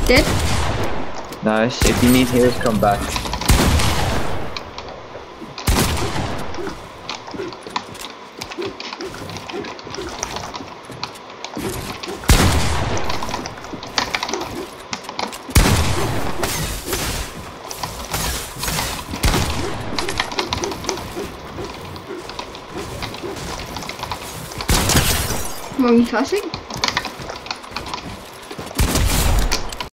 Dead? Nice. If you need heals, come back. Wollen wir fassen?